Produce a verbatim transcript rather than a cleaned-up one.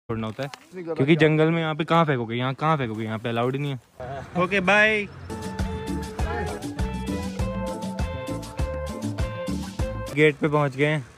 छोड़ना होता है क्योंकि जंगल में यहाँ पे कहाँ फेंकोगे, यहाँ कहाँ फेंकोगे, यहाँ पे अलाउड ही नहीं है। Okay bye. गेट पे पहुँच गए हैं।